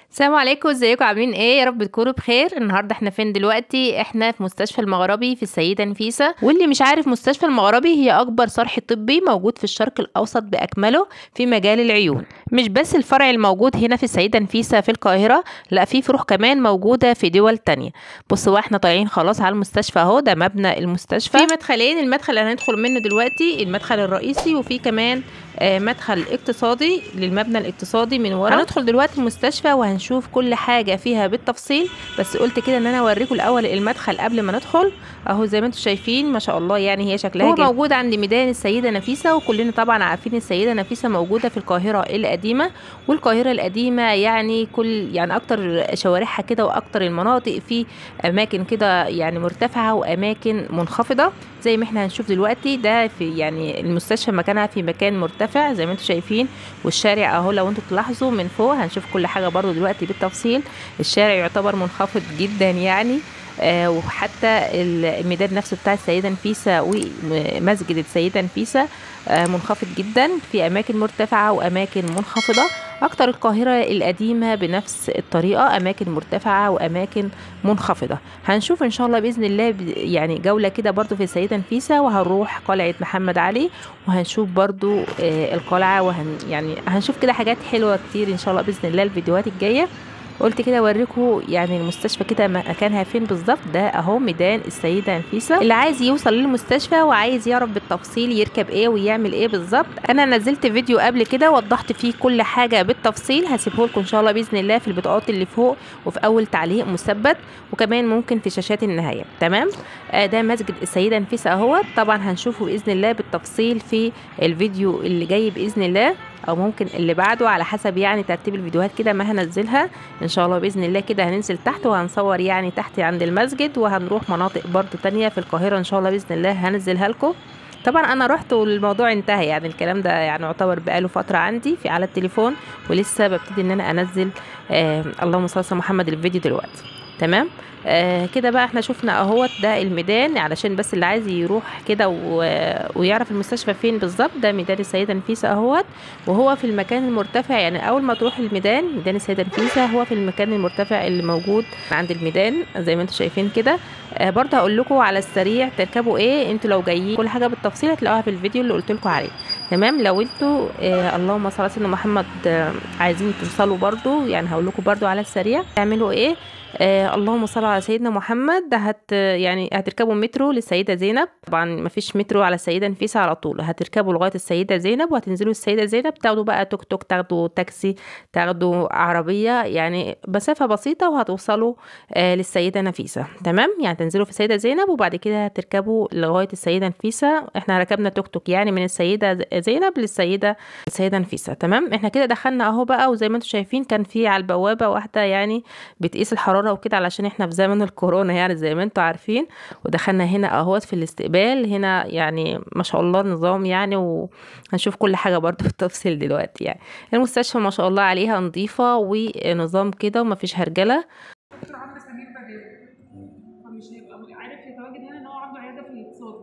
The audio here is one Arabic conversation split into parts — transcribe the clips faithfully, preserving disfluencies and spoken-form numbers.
السلام عليكم، ازيكم عاملين ايه؟ يا رب تكونوا بخير. النهارده احنا فين دلوقتي؟ احنا في مستشفى المغربي في السيده نفيسه. واللي مش عارف، مستشفى المغربي هي اكبر صرح طبي موجود في الشرق الاوسط باكمله في مجال العيون. مش بس الفرع الموجود هنا في السيده نفيسه في القاهره، لا، في فروع كمان موجوده في دول تانية. بصوا احنا طالعين خلاص على المستشفى اهو، ده مبنى المستشفى. في مدخلين، المدخل اللي هندخل منه دلوقتي المدخل الرئيسي، وفي كمان آه مدخل اقتصادي للمبنى الاقتصادي من ورا. هندخل دلوقتي المستشفى وهنشوف كل حاجه فيها بالتفصيل، بس قلت كده ان انا اوريكم الاول المدخل قبل ما ندخل. اهو زي ما انتم شايفين ما شاء الله، يعني هي شكلها هو جميل. موجود عند ميدان السيده نفيسه، وكلنا طبعا عارفين السيده نفيسه موجوده في القاهره القديمه. والقاهره القديمه يعني كل يعني اكتر شوارعها كده، واكتر المناطق في اماكن كده يعني مرتفعه واماكن منخفضه زي ما احنا هنشوف دلوقتي. ده في يعني المستشفى مكانها في مكان مرتفع زي ما انتم شايفين، والشارع اهو لو انتم تلاحظوا من فوق هنشوف كل حاجه برضو دلوقتي بالتفصيل. الشارع يعتبر منخفض جدا يعني، آه وحتى الميدان نفسه بتاع السيده نفيسه ومسجد السيده نفيسه آه منخفض جدا، في اماكن مرتفعه واماكن منخفضه. اكتر القاهره القديمه بنفس الطريقه، اماكن مرتفعه واماكن منخفضه. هنشوف ان شاء الله باذن الله يعني جوله كده برضو في السيده نفيسه، وهنروح قلعه محمد علي وهنشوف برضو آه القلعه، وهن يعني هنشوف كده حاجات حلوه كتير ان شاء الله باذن الله الفيديوهات الجايه. قلت كده اوريكم يعني المستشفى كده مكانها فين بالظبط. ده اهو ميدان السيده نفيسه. اللي عايز يوصل للمستشفى وعايز يعرف بالتفصيل يركب ايه ويعمل ايه بالظبط، انا نزلت فيديو قبل كده وضحت فيه كل حاجه بالتفصيل، هسيبه لكم ان شاء الله باذن الله في البطاقات اللي فوق وفي اول تعليق مثبت، وكمان ممكن في شاشات النهايه. تمام. آه ده مسجد السيده نفيسه اهو، طبعا هنشوفه باذن الله بالتفصيل في الفيديو اللي جاي باذن الله، او ممكن اللي بعده على حسب يعني ترتيب الفيديوهات كده ما هنزلها ان شاء الله باذن الله. كده هننزل تحت وهنصور يعني تحت عند المسجد، وهنروح مناطق برضو تانية في القاهره ان شاء الله باذن الله هنزلها لكم. طبعا انا رحت والموضوع انتهى، يعني الكلام ده يعني يعتبر بقاله فتره عندي في على التليفون، ولسه ببتدي ان انا انزل آه اللهم صل على محمد الفيديو دلوقتي. تمام. آه كده بقى احنا شفنا اهوت ده الميدان، علشان بس اللي عايز يروح كده ويعرف المستشفى فين بالظبط. ده ميدان السيده نفيسه اهوت، وهو في المكان المرتفع. يعني اول ما تروح الميدان ميدان السيده نفيسه هو في المكان المرتفع اللي موجود عند الميدان زي ما انتم شايفين كده. آه برضه هقول لكم على السريع تركبوا ايه انتوا لو جايين، كل حاجه بالتفصيل هتلاقوها في الفيديو اللي قلت لكم عليه. تمام. لو انتوا آه اللهم صل على سيدنا محمد آه عايزين توصلوا برضه، يعني هقول لكم برضه على السريع تعملوا ايه. آه اللهم صل على سيدنا محمد. ده هت يعني هتركبوا مترو للسيده زينب. طبعا مفيش مترو على السيده نفيسه على طول، هتركبوا لغايه السيده زينب وهتنزلوا السيده زينب، تاخدوا بقى توك توك، تاخدوا تاكسي، تاخدوا عربيه، يعني مسافه بسيطه وهتوصلوا آه للسيده نفيسه. تمام. يعني تنزلوا في السيده زينب وبعد كده هتركبوا لغايه السيده نفيسه. احنا ركبنا توك توك يعني من السيده زينب للسيده السيده نفيسه. تمام. احنا كده دخلنا اهو بقى، وزي ما انتم شايفين كان في على البوابه واحده يعني بتقيس الحراره وكده، علشان احنا في زمن الكورونا يعني زي ما انتم عارفين. ودخلنا هنا اهوت في الاستقبال هنا، يعني ما شاء الله نظام يعني، وهنشوف كل حاجه برضو في التفصيل دلوقتي. يعني المستشفى ما شاء الله عليها نظيفه ونظام كده ومفيش هرجله. دكتور عمرو سمير بغاوي، فمش هيبقى عارف يتواجد هنا ان هو عنده عياده في الاقتصاد،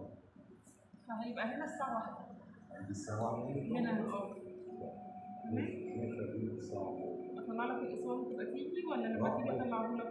فهيبقى هنا الساعه واحدة. الساعه واحدة هنا اه اطلع لك الاصابه وتبقى تيجي، ولا لما تيجي اطلعه لك؟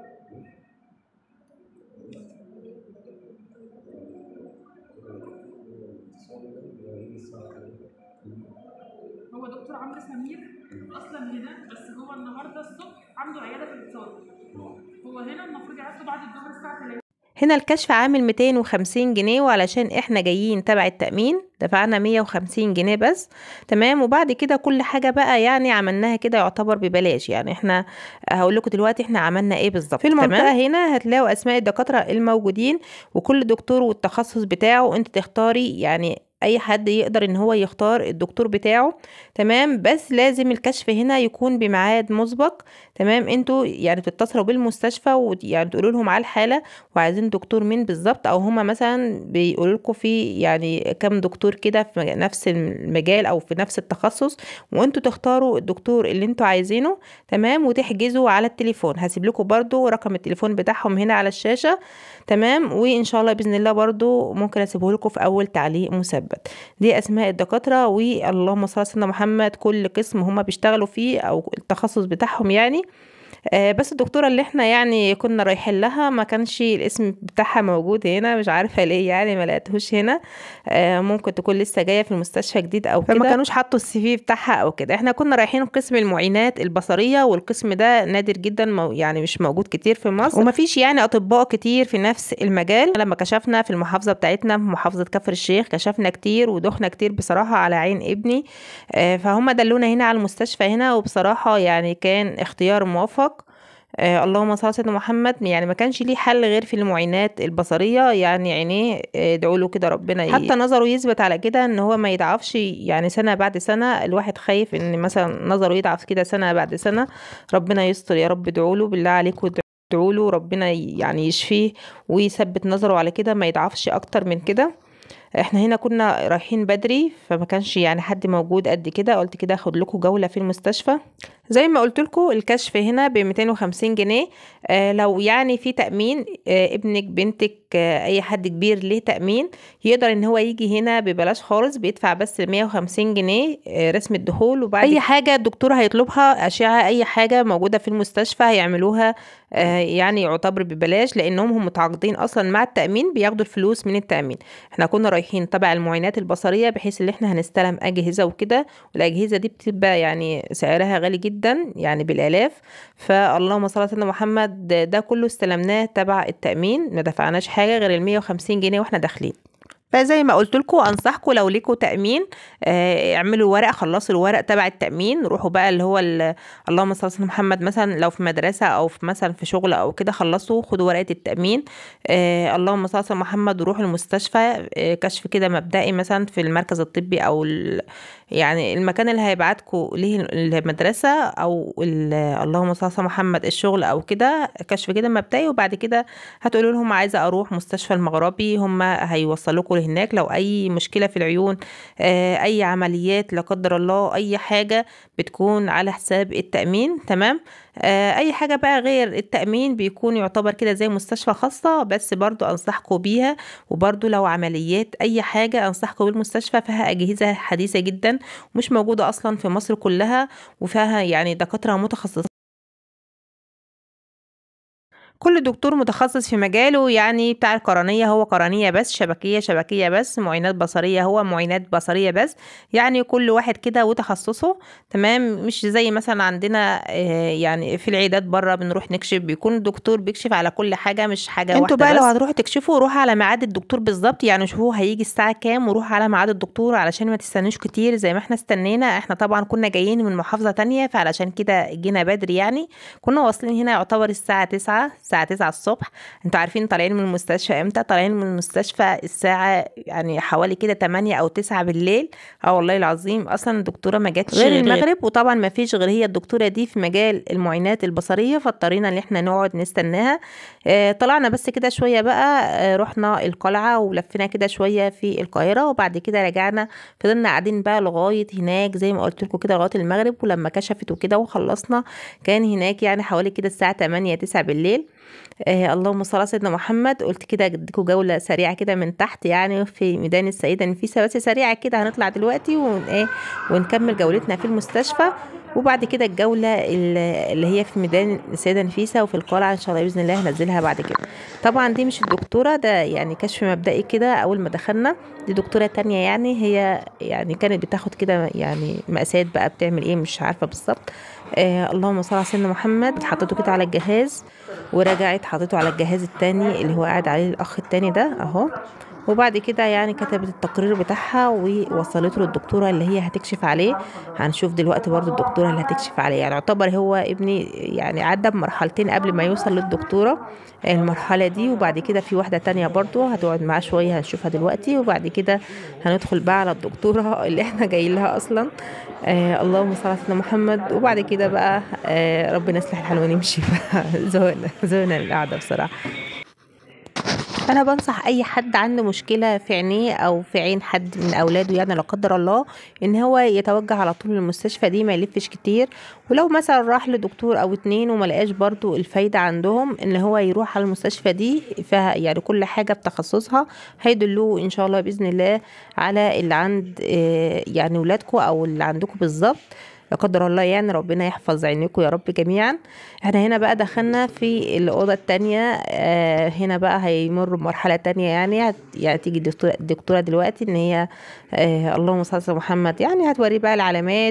هو دكتور عمرو سمير اصلا هنا، بس هو النهارده الصبح عنده عياده في الاقتصاد. هو هنا المفروض يعدوا بعد الظهر الساعه ثلاثة. هنا الكشف عامل مئتين وخمسين جنيه، وعلشان احنا جايين تبع التأمين دفعنا مية وخمسين جنيه بس. تمام. وبعد كده كل حاجة بقى يعني عملناها كده يعتبر ببلاش. يعني احنا هقول لكم دلوقتي احنا عملنا ايه بالظبط. في المنطقة تمام. هنا هتلاقوا اسماء الدكاترة الموجودين، وكل دكتور والتخصص بتاعه، انت تختاري يعني اي حد يقدر ان هو يختار الدكتور بتاعه. تمام. بس لازم الكشف هنا يكون بميعاد مسبق. تمام. انتوا يعني بتتصلوا بالمستشفى ويعني تقولوا لهم على الحاله وعايزين دكتور مين بالظبط، او هما مثلا بيقولوا لكم في يعني كم دكتور كده في نفس المجال او في نفس التخصص، وانتوا تختاروا الدكتور اللي انتوا عايزينه. تمام. وتحجزوا على التليفون. هسيب لكم برضو رقم التليفون بتاعهم هنا على الشاشه. تمام. وان شاء الله باذن الله برضو ممكن اسيبه لكم في اول تعليق مثبت. مثبت. دي اسماء الدكاتره، واللهم صل على سيدنا محمد كل قسم هما بيشتغلوا فيه او التخصص بتاعهم يعني. آه بس الدكتورة اللي احنا يعني كنا رايحين لها ما كانش الاسم بتاعها موجود هنا، مش عارفة ليه يعني ما لقيتهوش هنا. آه ممكن تكون لسه جاية في المستشفى جديد او كده، فما كانوش حطوا السي في بتاعها او كده. احنا كنا رايحين قسم المعينات البصرية، والقسم ده نادر جدا، مو يعني مش موجود كتير في مصر، وما فيش يعني اطباء كتير في نفس المجال. لما كشفنا في المحافظة بتاعتنا، في محافظة كفر الشيخ، كشفنا كتير ودخنا كتير بصراحة على عين ابني. آه فهم دلونا هنا على المستشفى هنا، وبصراحة يعني كان اختيار موفق. آه اللهم صل على سيدنا محمد. يعني ما كانش ليه حل غير في المعينات البصريه، يعني عينيه ادعوا له كده ربنا ي... حتى نظره يثبت على كده ان هو ما يضعفش يعني سنه بعد سنه. الواحد خايف ان مثلا نظره يضعف كده سنه بعد سنه. ربنا يستر يا رب، ادعوا له بالله عليكم، ادعوا له ربنا يعني يشفيه ويثبت نظره على كده، ما يضعفش اكتر من كده. احنا هنا كنا رايحين بدري، فما كانش يعني حد موجود قد كده. قلت كده اخد لكم جولة في المستشفى. زي ما قلت لكم الكشف هنا ب مئتين وخمسين جنيه. آه لو يعني في تأمين، آه ابنك بنتك آه اي حد كبير ليه تأمين، يقدر ان هو يجي هنا ببلاش خالص، بيدفع بس مئة وخمسين جنيه آه رسم الدخول. وبعد اي حاجة الدكتور هيطلبها، اشعة، اي حاجة موجودة في المستشفى هيعملوها آه يعني يعتبر ببلاش، لانهم هم متعاقدين اصلا مع التأمين، بياخدوا الفلوس من التأمين. احنا كنا رايحين تبع المعاينات البصرية، بحيث ان احنا هنستلم اجهزة وكده، والاجهزة دي بتبقى يعني سعرها غالي جدا يعني بالالاف. فاللهم صل على سيدنا محمد ده كله استلمناه تبع التأمين، ما دفعناش حاجة غير ال مئة وخمسين جنيه واحنا داخلين. فزي ما قلت لكم انصحكم لو ليكوا تامين آه اعملوا ورق، خلصوا الورق تبع التامين، روحوا بقى اللي هو اللهم صل على سيدنا محمد، مثلا لو في مدرسه او في مثلا في شغل او كده، خلصوا خدوا ورقه التامين. آه اللهم صل على سيدنا محمد، وروحوا المستشفى آه كشف كده مبدئي مثلا في المركز الطبي او يعني المكان اللي هيبعتكم ليه المدرسه، او اللهم صل على سيدنا محمد الشغل او كده، كشف كده مبدئي. وبعد كده هتقولوا لهم عايزه اروح مستشفى المغربي، هم هيوصلوكوا هناك. لو اي مشكله في العيون، آه اي عمليات لا قدر الله، اي حاجه بتكون على حساب التامين. تمام. آه اي حاجه بقى غير التامين بيكون يعتبر كده زي مستشفى خاصه، بس برضو انصحكم بيها. وبرضو لو عمليات اي حاجه انصحكم بالمستشفى، فيها اجهزه حديثه جدا ومش موجوده اصلا في مصر كلها، وفيها يعني دكاتره متخصصين. كل دكتور متخصص في مجاله، يعني بتاع القرنية هو قرنية بس، شبكية شبكية بس، معينات بصرية هو معينات بصرية بس. يعني كل واحد كده وتخصصه. تمام. مش زي مثلا عندنا آه يعني في العيادات بره بنروح نكشف، بيكون الدكتور بيكشف على كل حاجة مش حاجة واحدة. انتوا بقى بس لو هتروحوا تكشفوا روحوا على ميعاد الدكتور بالظبط، يعني شوفوا هيجي الساعة كام وروحوا على ميعاد الدكتور، علشان ما تستنوش كتير زي ما احنا استنينا. احنا طبعا كنا جايين من محافظة تانية، فعلشان كده جينا بدري. يعني كنا واصلين هنا يعتبر الساعة تسعة الساعة تسعة الصبح. انتوا عارفين طالعين من المستشفى امتى؟ طالعين من المستشفى الساعة يعني حوالي كده تمانية او تسعة بالليل. اه والله العظيم، اصلا الدكتورة ما جاتش غير المغرب، وطبعا ما فيش غير هي الدكتورة دي في مجال المعاينات البصرية، فاضطرينا ان احنا نقعد نستناها. اه طلعنا بس كده شوية بقى، اه رحنا القلعة ولفينا كده شوية في القاهرة، وبعد كده رجعنا. فضلنا قاعدين بقى لغاية هناك زي ما قلت لكم كده لغاية المغرب. ولما كشفت وكده وخلصنا كان هناك يعني حوالي كده الساعة تمانية تسعة بالليل. آه اللهم صل على سيدنا محمد. قلت كده اديكوا جوله سريعه كده من تحت يعني في ميدان السيده نفيسه، بس سريعه كده. هنطلع دلوقتي ون ايه ونكمل جولتنا في المستشفى، وبعد كده الجوله اللي هي في ميدان السيده نفيسه وفي القلعه ان شاء الله باذن الله هنزلها بعد كده. طبعا دي مش الدكتوره، ده يعني كشف مبدئي كده اول ما دخلنا. دي دكتوره تانية يعني، هي يعني كانت بتاخد كده يعني مقاسات بقى، بتعمل ايه مش عارفه بالظبط. آه اللهم صل على سيدنا محمد. حطيته كده على الجهاز ورجعت حطيته على الجهاز التاني اللي هو قاعد عليه الاخ التاني ده اهو. وبعد كده يعني كتبت التقرير بتاعها ووصلته للدكتوره اللي هي هتكشف عليه. هنشوف دلوقتي برضو الدكتوره اللي هتكشف عليه. يعني يعتبر هو ابني يعني عدى بمرحلتين قبل ما يوصل للدكتوره المرحله دي، وبعد كده في واحده تانية برضو هتقعد معاه شويه هنشوفها دلوقتي، وبعد كده هندخل بقى على الدكتوره اللي احنا جايين لها اصلا. آه اللهم صل على سيدنا محمد. وبعد كده بقى آه ربنا يصلح الحال ونمشي بقى. زهقنا زهقنا القعده بصراحه. انا بنصح اي حد عنده مشكله في عينيه او في عين حد من اولاده يعني لا قدر الله ان هو يتوجه على طول للمستشفى دي، ما يلفش كتير. ولو مثلا راح لدكتور او اتنين وما لقاش برضو الفايده عندهم، ان هو يروح على المستشفى دي فيها يعني كل حاجه بتخصصها، هيدلوه ان شاء الله باذن الله على اللي عند يعني ولادكم او اللي عندكم بالظبط لا قدر الله. يعني ربنا يحفظ عينيكم يا رب جميعا. احنا هنا بقى دخلنا في الأوضة التانية. آه هنا بقى هيمر بمرحلة تانية يعني هت يعني تيجي الدكتورة, الدكتورة دلوقتي ان هي آه اللهم صل على محمد يعني هتوري بقى العلامات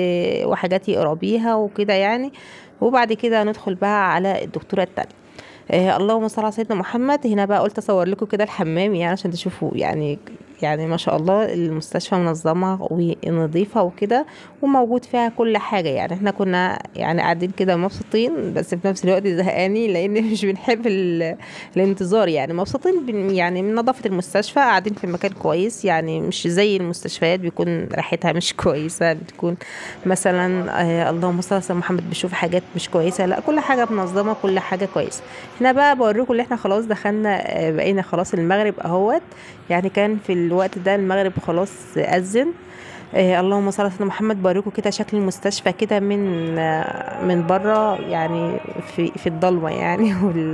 وحاجات يقرا بيها وكده يعني. وبعد كده هندخل بقى على الدكتورة التانية. آه اللهم صل على سيدنا محمد. هنا بقى قلت اصور لكم كده الحمام يعني عشان تشوفوا يعني يعني ما شاء الله المستشفى منظمة ونظيفة وكده، وموجود فيها كل حاجة. يعني احنا كنا يعني قاعدين كده مبسوطين بس في نفس الوقت زهقانين لان مش بنحب الانتظار. يعني مبسوطين يعني من نظافة المستشفى، قاعدين في مكان كويس يعني مش زي المستشفيات بيكون ريحتها مش كويسة، بتكون مثلا آه اللهم صل على محمد بشوف حاجات مش كويسة. لا كل حاجة منظمة، كل حاجة كويسة. هنا بقى بوريكم اللي احنا خلاص دخلنا آه بقينا خلاص المغرب اهوت. يعني كان في الوقت ده المغرب خلاص أذن. آه اللهم صل على سيدنا محمد. بوريكم كده شكل المستشفى كده من آه من بره يعني في في الضلمه يعني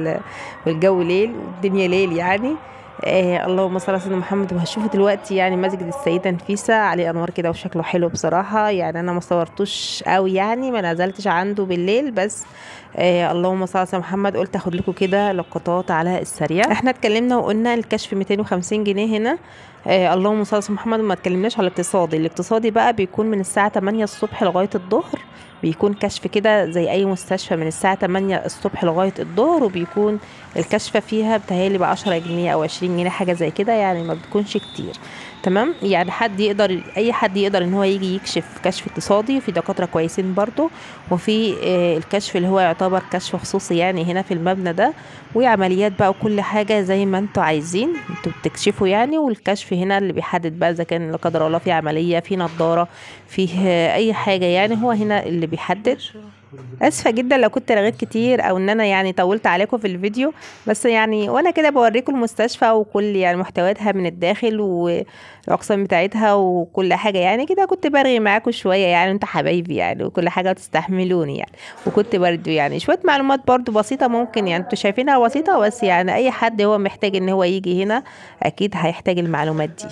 والجو ليل والدنيا ليل يعني. آه اللهم صل على سيدنا محمد. وهشوفوا دلوقتي يعني مسجد السيدة نفيسة عليه انوار كده وشكله حلو بصراحه. يعني انا ما صورتوش قوي يعني ما نزلتش عنده بالليل، بس آه اللهم صل على سيدنا محمد قلت اخد لكم كده لقطات على السريع. احنا اتكلمنا وقلنا الكشف مئتين وخمسين جنيه هنا. آه اللهم صل على سيدنا محمد. ما اتكلمناش على الاقتصادي. الاقتصادي بقى بيكون من الساعه تمانية الصبح لغايه الظهر، بيكون كشف كده زي اي مستشفى من الساعه تمانية الصبح لغايه الظهر، وبيكون الكشفه فيها بتهيألي بعشرة جنيه او عشرين جنيه حاجه زي كده يعني ما بتكونش كتير. تمام. يعني حد يقدر اي حد يقدر ان هو يجي يكشف كشف اقتصادي، وفي دكاتره كويسين برضو، وفي آه الكشف اللي هو يعتبر كشف خصوصي يعني هنا في المبنى ده، وعمليات بقى وكل حاجه زي ما انتوا عايزين انتوا بتكشفوا يعني. والكشف هنا اللي بيحدد بقى اذا كان لا قدر الله في عمليه، في نظاره، فيه آه اي حاجه يعني هو هنا اللي بيحدد. اسفه جدا لو كنت رغيت كتير او ان انا يعني طولت عليكم في الفيديو، بس يعني وانا كده بوريكم المستشفى وكل يعني محتوياتها من الداخل والاقسام بتاعتها وكل حاجه يعني كده. كنت برغي معاكم شويه يعني انتوا حبايبي يعني وكل حاجه تستحملوني يعني. وكنت برضو يعني شويه معلومات برضو بسيطه ممكن يعني انتوا شايفينها بسيطه، بس يعني اي حد هو محتاج ان هو يجي هنا اكيد هيحتاج المعلومات دي.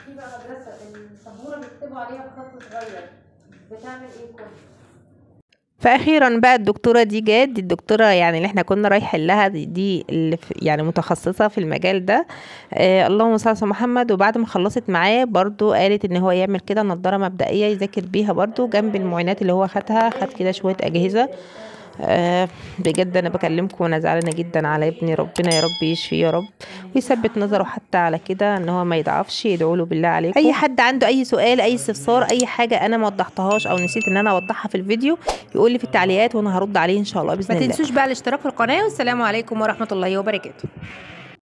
فاخيرا بقى الدكتوره دي جت. دي الدكتوره يعني اللي احنا كنا رايحين لها، دي, دي اللي يعني متخصصه في المجال ده. آه اللهم صل على محمد. وبعد ما خلصت معاه برضو قالت ان هو يعمل كده نظاره مبدئيه يذاكر بيها برضو جنب المعاينات اللي هو خدها. خد كده شويه اجهزه. آه بجد انا بكلمكم وانا زعلانه جدا على ابني. ربنا يا رب يشفيه يا رب ويثبت نظره حتى على كده ان هو ما يضعفش. يدعوا له بالله عليكم. اي حد عنده اي سؤال اي استفسار اي حاجه انا ما وضحتهاش او نسيت ان انا اوضحها في الفيديو يقول لي في التعليقات وانا هرد عليه ان شاء الله باذن الله. ما تنسوش بقى الاشتراك في القناه. والسلام عليكم ورحمه الله وبركاته.